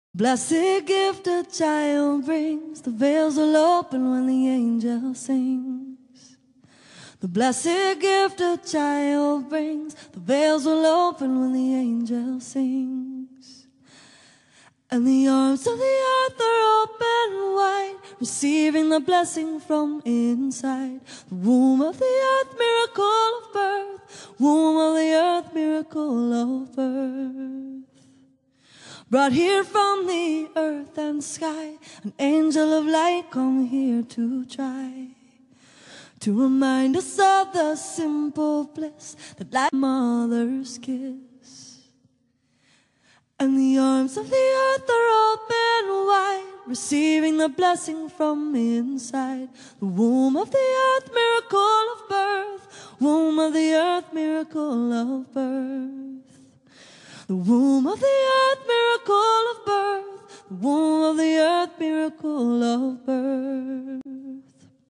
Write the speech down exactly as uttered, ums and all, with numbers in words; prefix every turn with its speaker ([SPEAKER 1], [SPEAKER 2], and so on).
[SPEAKER 1] Blessed gift a child brings, the veils will open when the angel sings. The blessed gift a child brings, the veils will open when the angel sings. And the arms of the earth are open wide, receiving the blessing from inside. The womb of the earth, miracle of birth, womb of the earth, miracle of birth. Brought here from the earth and sky, an angel of light come here to try to remind us of the simple bliss that like mother's kiss. And the arms of the earth are open wide, receiving the blessing from inside. The womb of the earth, miracle of birth, womb of the earth, miracle of birth. The womb of the earth, miracle of birth. The womb of the earth, miracle of birth.